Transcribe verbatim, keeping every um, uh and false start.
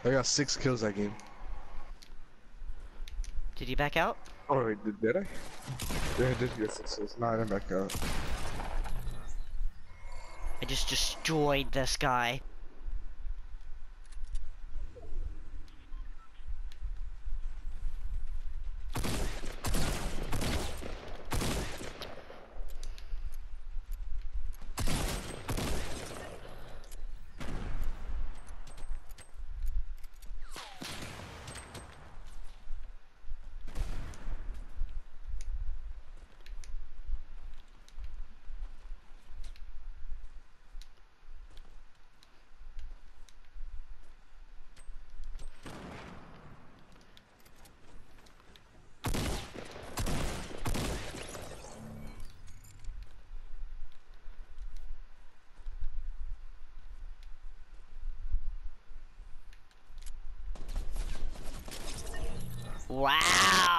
I got six kills that game. Did you back out? Oh wait, did, did I? Yeah, I did get six kills. No, I didn't back out. I just destroyed this guy. Wow!